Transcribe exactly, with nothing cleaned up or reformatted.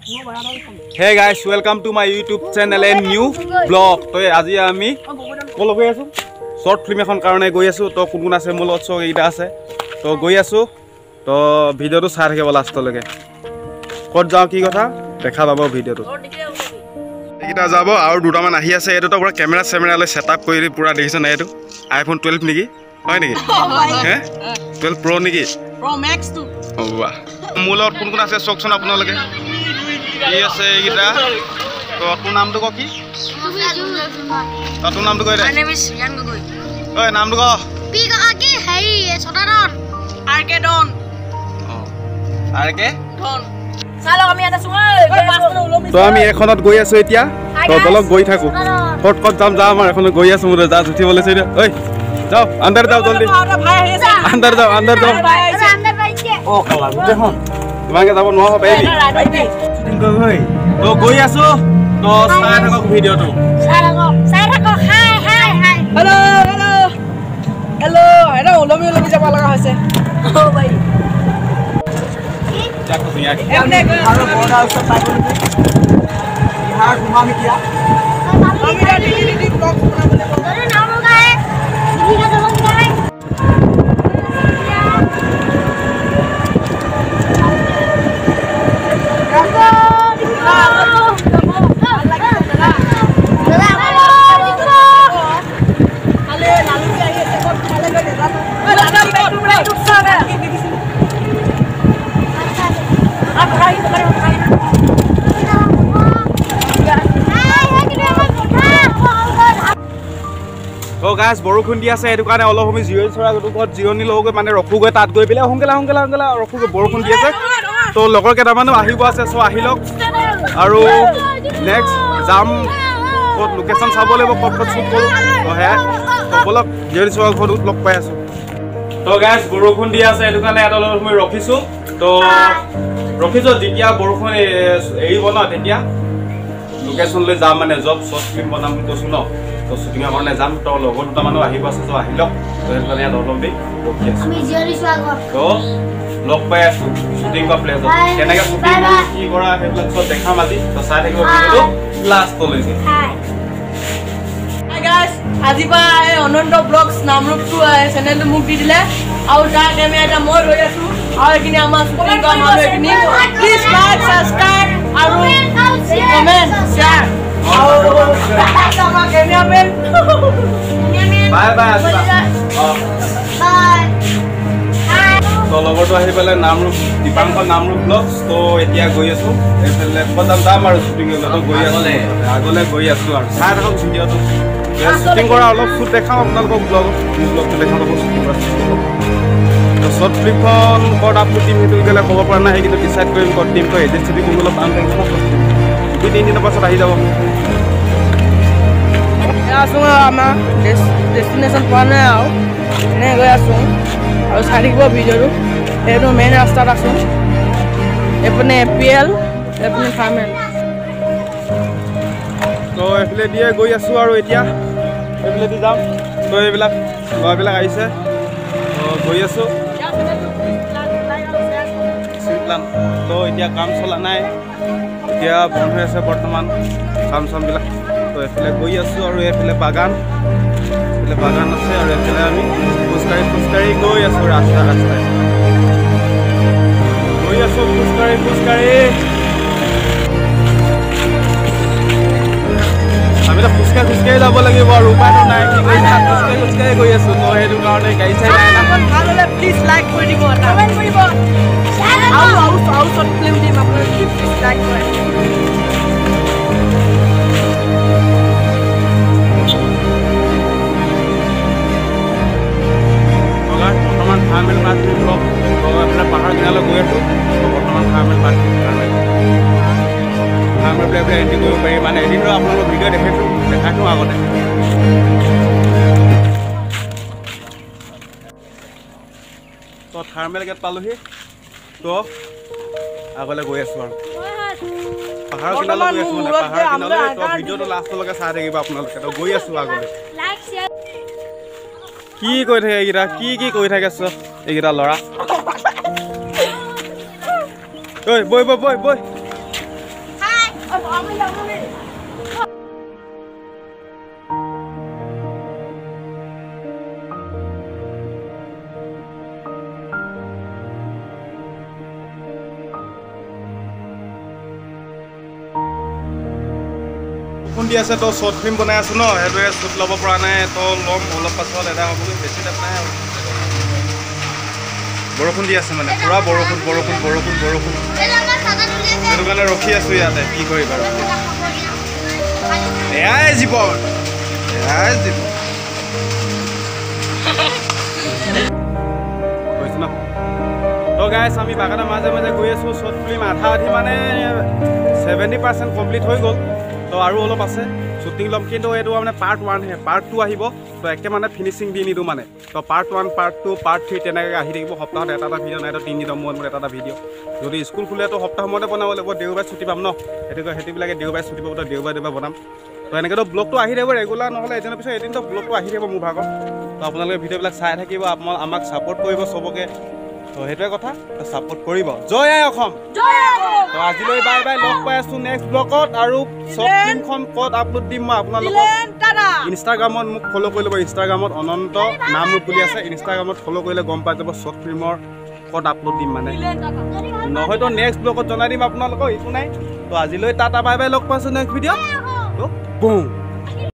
Hey guys, welcome to my YouTube channel and new vlog. तो आज आमी बोलो गई आसु शॉर्ट फिल्म এখন কাৰণে গৈ আছো তো কোন কোন আছে মোৰ লগত সব এইটা আছে তো গৈ আছো তো ভিডিওটো চাই থাকিব লাষ্টলৈকে ক'ত যাও কি কথা দেখা পাব ভিডিওটো এইটা যাব আৰু দুটা মান আহি আছে এটো তো পুৰা ক্যামেৰা ক্যামেৰা লৈ সেটআপ কৰি পুৰা দেখিছ না এটো আইফোন টুৱেলভ নেকি হয় নেকি হে টুৱেলভ প্ৰ নেকি প্ৰ ম্যাক্স টু ওৱা মোৰ লগত কোন কোন আছে চকচোন আপোনালোকে কি আছে এইটা তো তোৰ নামটো ক কি তোৰ নামটো কৈ দে My name is Yan Gogoi ঐ নামটো ক পি কাকা কি হেৰি ছটাডন আৰ কে ডন আৰ কে ডন চালো আমি এটা সুঙ তো আমি এখনত গৈ আছো এতিয়া তো বলক গৈ থাকো ফট ফট যাম যাম আমাৰ এখনত গৈ আছো মোৰ যা উঠি বলে চৈ ঐ যাও আন্দাৰ যাও জলদি আন্দাৰ যাও আন্দাৰ যাও আন্দাৰ বাইছে ও কলা গুতে হন তোমাকে যাব নোৱা বেবি গৈ তো গৈ আছো তো চাই থাকক ভিডিওটো চাই থাকক চাই থাকক hi hi hi hello hello hello এটা ওলমি ওলমি যাব লগা হৈছে ও ভাই क्या कुछ यार हमने और बॉर्डर उसको पाइप बिहार घुमा में किया मेरा डी डी ब्लॉग बना बोले अरे नाम होगा है दीदी का नाम क्या है তো গাছ বৰষুণ দি আছে এটো কাৰণে অলপ আমি জিৰণ ছৰা গটো ঘৰত জিৰণি লওগৈ মানে ৰখুগৈ তাত গৈ পেলাই হংগলা হংগলা হংগলা ৰখুগৈ বৰষুণ দি আছে তো লগৰ কেইটামানো আহিব আছে সো আহিলক আৰু নেক্সট যাম ক'ত লোকেশ্যন চাব লাগিব ক'ত ক'ত শুট কৰোঁ তো হে তো বলক জিৰণি ছৰা ঘৰত লগ পাই আছো তো গাছ বৰষুণ দি আছে এটো কাৰণে এটা অলপ আমি ৰখিছো তো ৰখিছো যেতিয়া বৰষুণ এৰিব ন তেতিয়া লোকেশ্যন লৈ যাম মানে জব শৰ্ট ফিল্ম বনাম কৈছো ন তো শুটিংৰ কাৰণে যাম তো লগৰ দুটা মানুহ আহিব আছে তো আহিলক তো সেইটো কাৰণে অলপ দেৰি ৰখি আছো আমি জিৰণি স্বাগত তো লগ পাই আছো শুটিং কা প্লেছত কেনেকৈ শুটিং কি কৰা সেইবিলাক সব দেখাম আজি তো চাই থাকিব ভিডিওটো লাষ্টলৈকে হাই হাই গাইস আজি বা অনন্ত ব্লগছ নামৰূপটো চেনেলটো মোক দি দিলে আৰু তাৰ কাৰণে এটা মই ৰৈ আছো আৰু এখিনি আমাৰ শুটিং কৰা মানুহ এখিনি প্লিজ লাইক সাবস্ক্ৰাইব আৰু comment share Bye bye Asiba. Bye. তো লগৰটো আহি পেলে নামৰূপ দীপাংকৰ নামৰূপ ব্লগছ তো এতিয়া গৈ আছো এফালে পদাম যাম আৰু শুটিং লতো গৈ আছো আগলে গৈ আছো আৰু চাই থাকক ভিডিওটো শুটিং কৰা অলপ শুট দেখাম আপোনালোকক ব্লগ ব্লগটো দেখাম অলপ শুটিং কৰা তো শৰ্ট ফিল্মখন ক'ত আপলোড দিম সেইটো গ'লে ক'ব পৰা নাই কিন্তু ডিচাইড কৰিম ক'ত দিম তো এজেঞ্চি কোন অলপ টান থাকিব দুই তিন দিনৰ পাছত আহি যাব आसो आम डेस्टिनेशन पाने एने गई आसो और चाह भिडिओ ये मेन रास्ता आसो एपने एपीएल एपने फार्मेल तो एफाले दिए गई आसो और एफाले दी जाम तो ये लड़ाबिल आई तो गई आसो प्लान तो इतना काम चला ना इतना बंद हो आसे बर्तमान काम चामबिल तो एफाले गई आसो और एफाले बागान एफाले बागान আছে और एफाले आमी खुजकाड़ी खुजकाड़ी गई आसो रास्ता रास्ता गई आसो खुजकाड़ी खुजकाड़ी आमी तो खुजकाड़ी खुजकाड़ी যাব লাগিব আর উপায় নাই কি কই খুজকাড়ি খুজকাড়ি গই আছো তো হেতু কারণে গাড়ি চাই নাই না ভাল হলে প্লিজ লাইক কৰি দিব কমেন্ট কৰিব আউ আউ আউ শর্ট ফিল্ম দিম আপনারা প্লিজ লাইক করেন फार्मेल मार्केट ब्लॉग तो अपना पहाड़ किनारे गई आसो तो बर्तमान formal market formal play play entry कर पारि माने एदिन आपन भिडिओ देखाइছো देखाइছো আগতে तो फार्मेल गेट पालोहि तो আগলে গৈ আছো আৰু पहाड़ किनारे गई आसो माने पहाड़ किनारे तो भिडिओটো लास्टলৈকে চাই থাকিব আপোনালোকে তো গৈ আছো আগলে লাইক শেয়ার কি কই থাকে এইগিরা কি কি কই থাকেছ এইগিরা লড়া ঐ বই বই বই বই খুন্দি আছে তো শ্বৰ্ট ফিল্ম বনাই আছো ন সেইটোৱে শ্বুট ল'ব পৰা নাই তো ল'ম অলপ পাছত এটা হ'বগৈ বেছি টাইম নাই আৰু বৰষুণ দি আছে মানে পুৰা বৰষুণ বৰষুণ বৰষুণ বৰষুণ সেইটো কাৰণে ৰখি আছো ইয়াতে কি কৰিবা আৰু এয়াই জীৱন এয়াই জীৱন কৈছো ন তো গাইছ আমি বাগানৰ মাজে মাজে গৈ আছো শ্বৰ্ট ফিল্ম আধা আধি মানে ছেভেণ্টি পাৰ্চেণ্ট কমপ্লিট হৈ গ'ল তো আৰু অলপ আছে শ্বুটিং ল'ম কিন্তু এইটো মানে পাৰ্ট ওৱানহে পাৰ্ট টু আহিব তো একে মানে ফিনিচিং দি নিদিওঁ মানে তো part one part two part three তেনেকৈ আহি থাকিব সপ্তাহত এটা এটা ভিডিঅ' নাই তো তিনিদিনৰ মূৰত মূৰত এটা এটা ভিডিঅ' যদি স্কুল খোলে তো সপ্তাহ মূৰতে বনাব লাগিব দেওবাৰে ছুটি পাম ন সেইটো সেইটোবিলাকে দেওবাৰে ছুটি পাব তো দেওবাৰে দেওবাৰে বনাম তো এনেকৈতো ব্লগটো আহি থাকিব ৰেগুলাৰ নহ'লে এদিনৰ পিছত এদিনতো ব্লগটো আহি থাকিব মোৰ ভাগত তো আপোনালোকে ভিডিঅ'বিলাক চাই থাকিব আপোনালোক আমাক ছাপোৰ্ট কৰিব চবকে তো সেইটোৱে কথা তো ছাপোৰ্ট কৰিব জয় আই অসম তো আজিলৈ বাই বাই লগ পাই আছো নেক্সট ব্লগত আৰু শ্বৰ্ট ফিল্মখন ক'ত আপলোড দিম মই আপোনালোকক ইনষ্টাগ্ৰামত মোক ফ'ল' কৰি ল'ব ইনষ্টাগ্ৰামত অনন্ত নাম ৰূপ বুলি আছে ইনষ্টাগ্ৰামত ফ'ল' কৰিলে গম পাই যাব শ্বৰ্ট ফিল্মৰ ক'ত আপলোড দিম মানে নহয়তো নেক্সট ব্লগত জনাই দিম আপোনালোকক একো নাই তো আজিলৈ টাটা বাই বাই লগ পাইছোঁ নেক্সট ভিডিঅ'ত তো বুম